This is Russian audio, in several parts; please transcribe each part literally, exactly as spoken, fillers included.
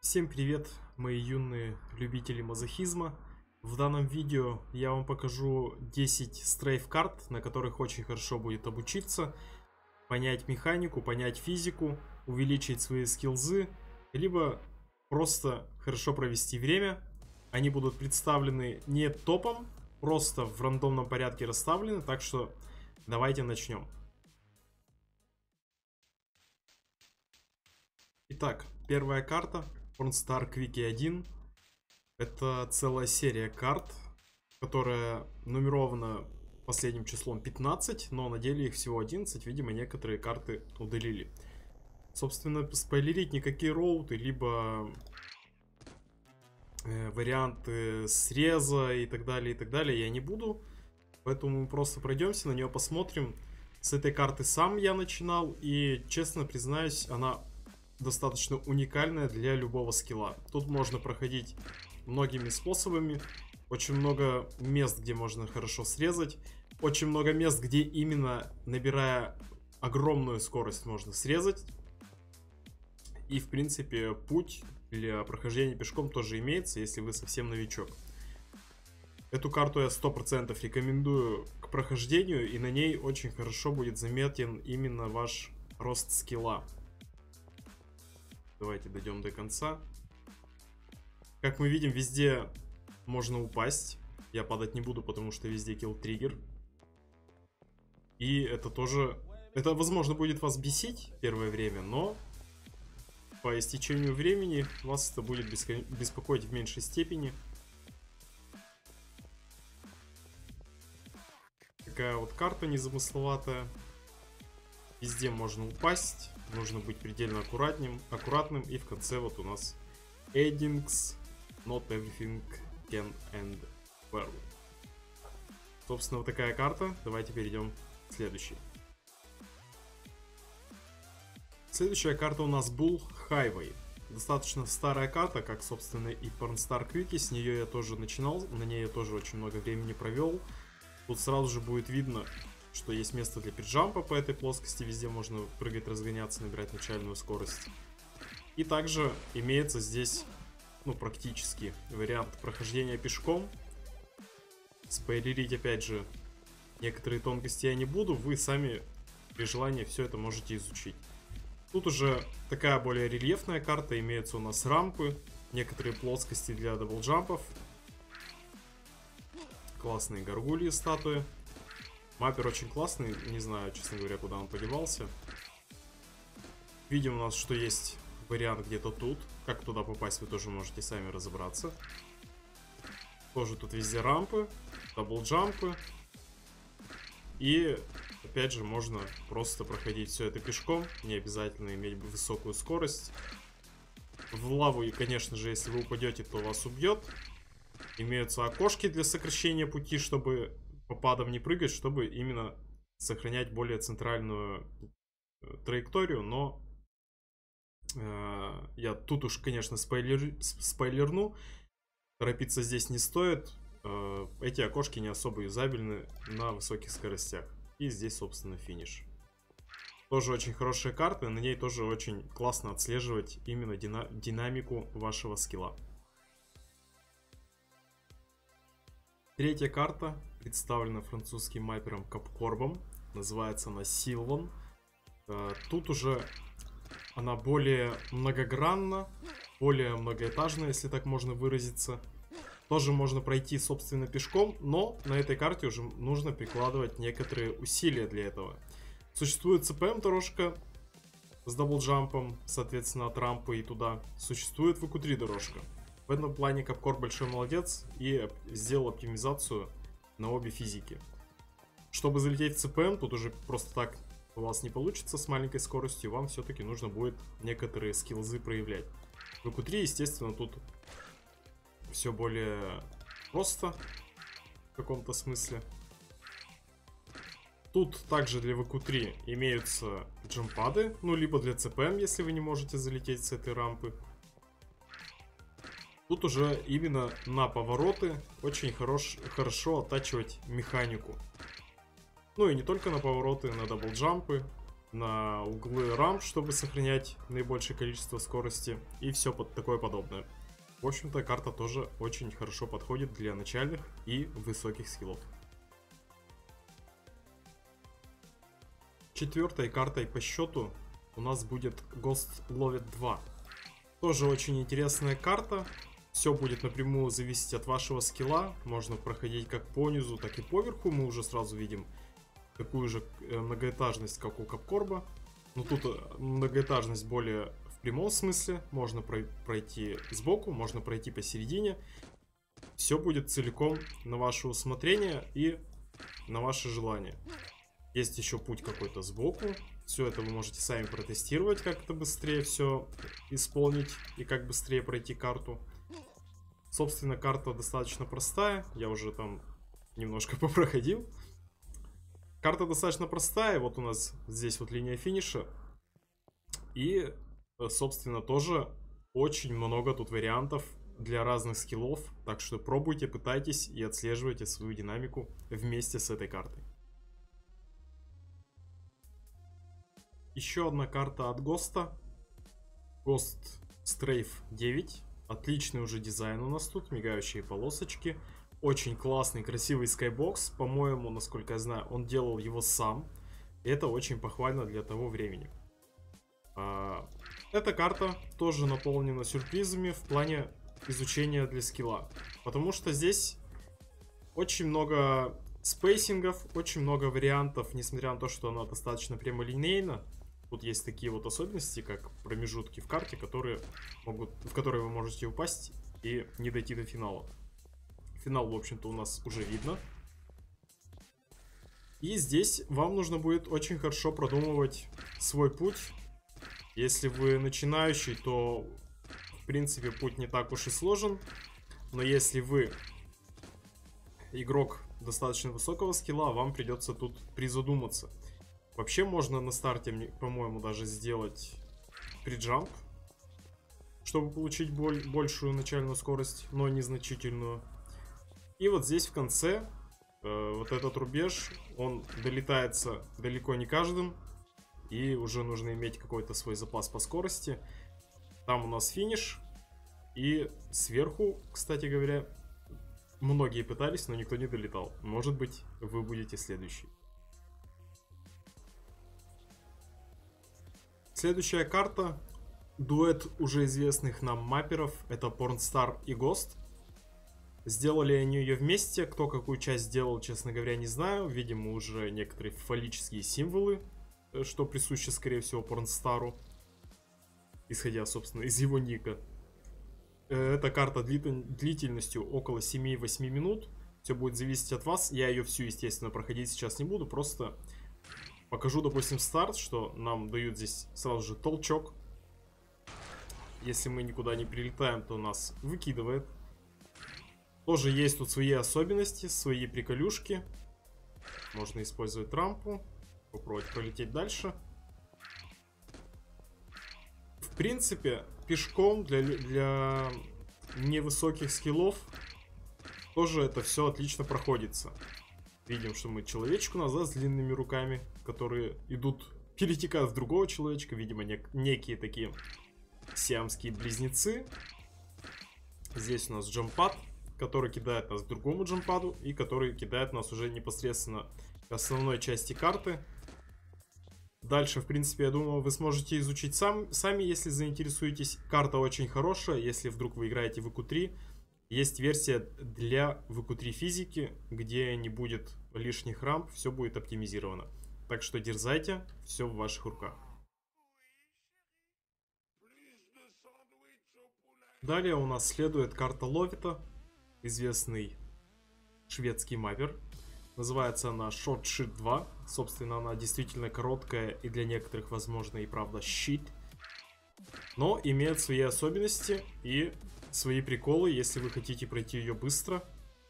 Всем привет, мои юные любители мазохизма. В данном видео я вам покажу десять стрейф-карт, на которых очень хорошо будет обучиться, понять механику, понять физику, увеличить свои скиллзы, либо просто хорошо провести время. Они будут представлены не топом, просто в рандомном порядке расставлены, так что давайте начнем. Итак, первая карта. Pornstar Quickie один. Это целая серия карт, которая нумерована последним числом пятнадцать, но на деле их всего одиннадцать. Видимо, некоторые карты удалили. Собственно, спойлерить никакие роуты, либо э, варианты среза и так далее, и так далее я не буду. Поэтому мы просто пройдемся, на нее посмотрим. С этой карты сам я начинал, и, честно признаюсь, она достаточно уникальная для любого скилла. Тут можно проходить многими способами. Очень много мест, где можно хорошо срезать. Очень много мест, где именно набирая огромную скорость можно срезать. И, в принципе, путь для прохождения пешком тоже имеется, если вы совсем новичок. Эту карту я сто процентов рекомендую к прохождению, и на ней очень хорошо будет заметен именно ваш рост скилла. Давайте дойдем до конца. Как мы видим, везде можно упасть. Я падать не буду, потому что везде килл-триггер. И это тоже... Это, возможно, будет вас бесить первое время, но по истечению времени вас это будет беспокоить в меньшей степени. Такая вот карта незамысловатая. Везде можно упасть. Нужно быть предельно аккуратным, аккуратным. И в конце вот у нас Endings. Not everything can end well. Собственно, вот такая карта. Давайте перейдем к следующей. Следующая карта у нас Bull Highway. Достаточно старая карта, как, собственно, и Pornstar Quickie. С нее я тоже начинал. На ней я тоже очень много времени провел. Тут сразу же будет видно, что есть место для пиджампа по этой плоскости. Везде можно прыгать, разгоняться, набирать начальную скорость. И также имеется здесь, ну, практически вариант прохождения пешком. Спойлерить, опять же, некоторые тонкости я не буду. Вы сами при желании все это можете изучить. Тут уже такая более рельефная карта. Имеются у нас рампы, некоторые плоскости для даблджампов. Классные горгульи статуи. Маппер очень классный, не знаю, честно говоря, куда он подевался. Видим у нас, что есть вариант где-то тут. Как туда попасть, вы тоже можете сами разобраться. Тоже тут везде рампы, даблджампы. И, опять же, можно просто проходить все это пешком. Не обязательно иметь высокую скорость. В лаву, и, конечно же, если вы упадете, то вас убьет. Имеются окошки для сокращения пути, чтобы по падам не прыгать, чтобы именно сохранять более центральную траекторию, но э, я тут уж, конечно, спойлер, спойлерну, торопиться здесь не стоит, э, эти окошки не особо юзабельны на высоких скоростях, и здесь, собственно, финиш. Тоже очень хорошая карта, на ней тоже очень классно отслеживать именно дина динамику вашего скилла. Третья карта представлена французским майпером Капкорбом. Называется она Силван. Тут уже она более многогранна, более многоэтажная, если так можно выразиться. Тоже можно пройти, собственно, пешком, но на этой карте уже нужно прикладывать некоторые усилия для этого. Существует си пи эм-дорожка с даблджампом, соответственно, от рампы и туда. Существует ви ку три дорожка. В этом плане Капкорб большой молодец и сделал оптимизацию на обе физики. Чтобы залететь в си пи эм, тут уже просто так у вас не получится с маленькой скоростью, вам все-таки нужно будет некоторые скиллзы проявлять. В ви ку три, естественно, тут все более просто в каком-то смысле. Тут также для ви ку три имеются джампады, ну либо для си пи эм, если вы не можете залететь с этой рампы. Тут уже именно на повороты очень хорош, хорошо оттачивать механику. Ну и не только на повороты, на даблджампы. на углы рамп, чтобы сохранять наибольшее количество скорости и все под такое подобное. В общем-то, карта тоже очень хорошо подходит для начальных и высоких скиллов. Четвертой картой по счету у нас будет Ghost Loveth два. Тоже очень интересная карта. Все будет напрямую зависеть от вашего скилла. Можно проходить как по низу, так и по верху. Мы уже сразу видим такую же многоэтажность, как у Капкорба. Но тут многоэтажность более в прямом смысле. Можно пройти сбоку, можно пройти посередине. Все будет целиком на ваше усмотрение и на ваше желание. Есть еще путь какой-то сбоку. Все это вы можете сами протестировать, как это быстрее все исполнить и как быстрее пройти карту. Собственно, карта достаточно простая. Я уже там немножко попроходил. Карта достаточно простая. Вот у нас здесь вот линия финиша. И, собственно, тоже очень много тут вариантов для разных скиллов. Так что пробуйте, пытайтесь и отслеживайте свою динамику вместе с этой картой. Еще одна карта от Госта. Ghost Strafe девять. Отличный уже дизайн у нас тут. Мигающие полосочки. Очень классный, красивый скайбокс. По-моему, насколько я знаю, он делал его сам. И это очень похвально для того времени. А, эта карта тоже наполнена сюрпризами в плане изучения для скилла. Потому что здесь очень много спейсингов, очень много вариантов, несмотря на то, что она достаточно прямолинейна. Тут есть такие вот особенности, как промежутки в карте, которые могут, в которые вы можете упасть и не дойти до финала. Финал, в общем-то, у нас уже видно. И здесь вам нужно будет очень хорошо продумывать свой путь. Если вы начинающий, то, в принципе, путь не так уж и сложен. Но если вы игрок достаточно высокого скилла, вам придется тут призадуматься. Вообще можно на старте, по-моему, даже сделать приджамп, чтобы получить боль, большую начальную скорость, но незначительную. И вот здесь в конце э, вот этот рубеж, он долетается далеко не каждым. И уже нужно иметь какой-то свой запас по скорости. Там у нас финиш. И сверху, кстати говоря, многие пытались, но никто не долетал. Может быть, вы будете следующий. Следующая карта. Дуэт уже известных нам мапперов. Это Pornstar и Ghost. Сделали они ее вместе. Кто какую часть сделал, честно говоря, не знаю. Видимо, уже некоторые фаллические символы, что присуще, скорее всего, Порнстару. Исходя, собственно, из его ника. Эта карта длительностью около семи-восьми минут. Все будет зависеть от вас. Я ее всю, естественно, проходить сейчас не буду. Просто покажу, допустим, старт, что нам дают здесь сразу же толчок. Если мы никуда не прилетаем, то нас выкидывает. Тоже есть тут свои особенности, свои приколюшки. Можно использовать рампу. Попробовать пролететь дальше. В принципе, пешком для, для невысоких скиллов тоже это все отлично проходится. Видим, что мы человечку назад с длинными руками, которые идут, перетекают в другого человечка. Видимо, нек некие такие сиамские близнецы. Здесь у нас джампад, который кидает нас к другому джампаду и который кидает нас уже непосредственно к основной части карты. Дальше, в принципе, я думаю, вы сможете изучить сам, сами, если заинтересуетесь. Карта очень хорошая, если вдруг вы играете в ви кью три. Есть версия для ви кью три физики, где не будет лишних рамп, все будет оптимизировано. Так что дерзайте, все в ваших руках. Далее у нас следует карта Ловета, известный шведский маппер. Называется она Short Sheet два. Собственно, она действительно короткая и для некоторых, возможно, и правда щит. Но имеет свои особенности и свои приколы, если вы хотите пройти ее быстро.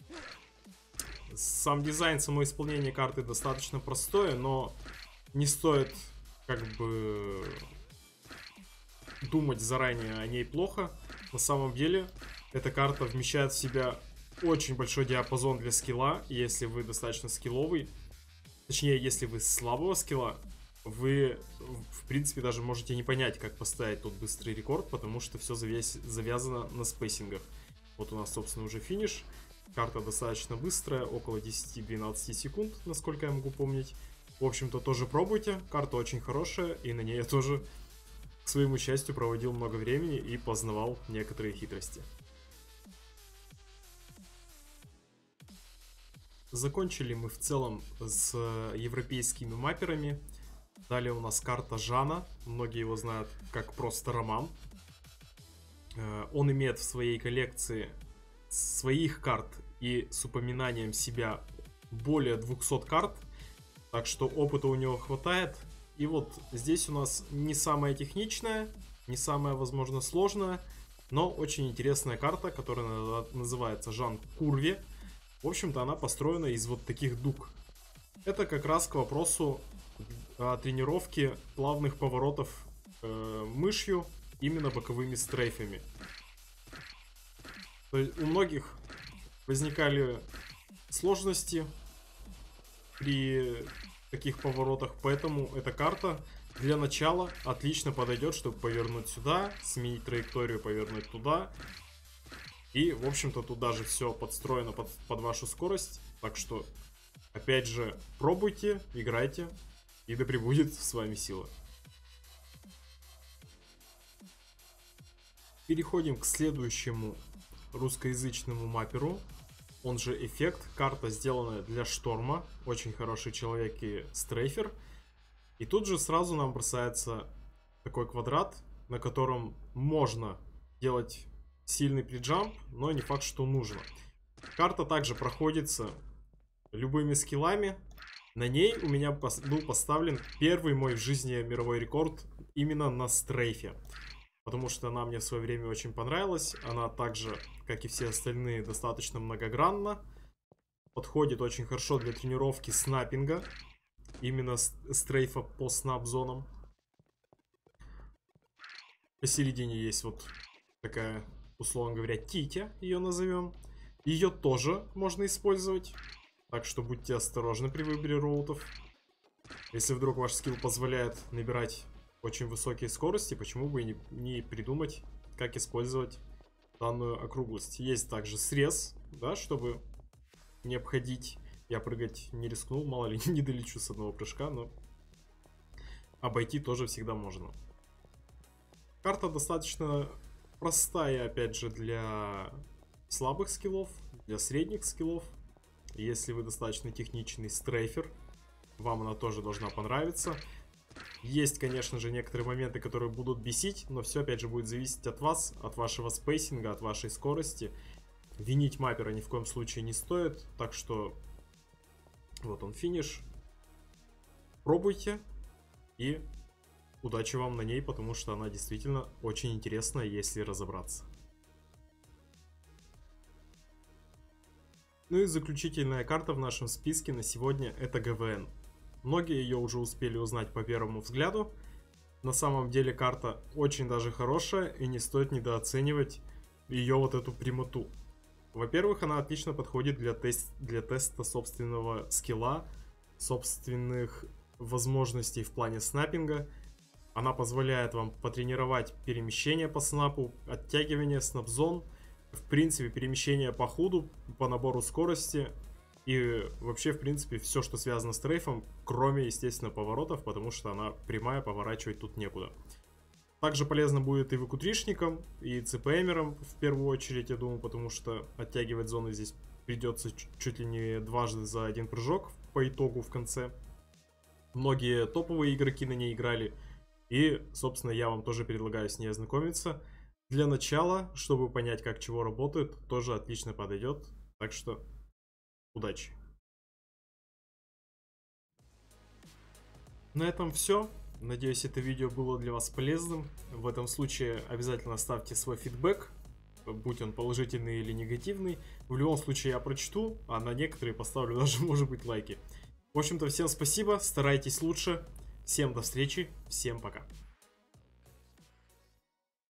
Сам дизайн, само исполнение карты достаточно простое, но не стоит как бы думать заранее о ней плохо. На самом деле, эта карта вмещает в себя очень большой диапазон для скилла. Если вы достаточно скилловый, точнее, если вы слабого скилла, вы, в принципе, даже можете не понять, как поставить тот быстрый рекорд, потому что все завязано на спейсингах. Вот у нас, собственно, уже финиш. Карта достаточно быстрая, около десяти-двенадцати секунд, насколько я могу помнить. В общем-то, тоже пробуйте. Карта очень хорошая, и на ней я тоже, к своему счастью, проводил много времени и познавал некоторые хитрости. Закончили мы в целом с европейскими мапперами. Далее у нас карта Жана. Многие его знают как просто Роман. Он имеет в своей коллекции своих карт и с упоминанием себя более двухсот карт. Так что опыта у него хватает. И вот здесь у нас не самая техничная, не самая, возможно, сложная, но очень интересная карта, которая называется Жан Курви. В общем-то, она построена из вот таких дуг. Это как раз к вопросу о тренировке плавных поворотов э, мышью именно боковыми стрейфами. То есть у многих возникали сложности при таких поворотах, поэтому эта карта для начала отлично подойдет, чтобы повернуть сюда, сменить траекторию, повернуть туда. И, в общем-то, тут даже все подстроено под, под вашу скорость. Так что, опять же, пробуйте, играйте, и да пребудет с вами сила. Переходим к следующему русскоязычному мапперу. Он же Эффект. Карта сделана для Шторма. Очень хороший человек и стрейфер. И тут же сразу нам бросается такой квадрат, на котором можно делать сильный приджамп, но не факт, что нужно. Карта также проходится любыми скиллами. На ней у меня был поставлен первый мой в жизни мировой рекорд именно на стрейфе. Потому что она мне в свое время очень понравилась. Она также, как и все остальные, достаточно многогранна. Подходит очень хорошо для тренировки снайпинга. Именно стрейфа по снап-зонам. Посередине есть вот такая, условно говоря, титя, ее назовем. Ее тоже можно использовать. Так что будьте осторожны при выборе роутов. Если вдруг ваш скилл позволяет набирать очень высокие скорости, почему бы и не, не придумать, как использовать данную округлость. Есть также срез, да, чтобы не обходить. Я прыгать не рискнул, мало ли не долечу с одного прыжка, но обойти тоже всегда можно. Карта достаточно простая, опять же, для слабых скиллов, для средних скиллов. Если вы достаточно техничный стрейфер, вам она тоже должна понравиться. Есть, конечно же, некоторые моменты, которые будут бесить, но все, опять же, будет зависеть от вас, от вашего спейсинга, от вашей скорости. Винить маппера ни в коем случае не стоит, так что вот он финиш. Пробуйте и удачи вам на ней, потому что она действительно очень интересная, если разобраться. Ну и заключительная карта в нашем списке на сегодня — это ГВН. Многие ее уже успели узнать по первому взгляду. На самом деле карта очень даже хорошая, и не стоит недооценивать ее вот эту прямоту. Во-первых, она отлично подходит для, тест, для теста собственного скилла, собственных возможностей в плане снайпинга. Она позволяет вам потренировать перемещение по снапу, оттягивание снап-зон, в принципе, перемещение по худу, по набору скорости и вообще, в принципе, все, что связано с трейфом, кроме, естественно, поворотов, потому что она прямая, поворачивать тут некуда. Также полезно будет и ВК-тришникам, и ЦПМерам в первую очередь, я думаю, потому что оттягивать зоны здесь придется чуть ли не дважды за один прыжок по итогу в конце. Многие топовые игроки на ней играли, и, собственно, я вам тоже предлагаю с ней ознакомиться. Для начала, чтобы понять, как чего работает, тоже отлично подойдет. Так что удачи! На этом все. Надеюсь, это видео было для вас полезным. В этом случае обязательно ставьте свой фидбэк, будь он положительный или негативный. В любом случае я прочту, а на некоторые поставлю даже, может быть, лайки. В общем-то, всем спасибо, старайтесь лучше. Всем до встречи, всем пока.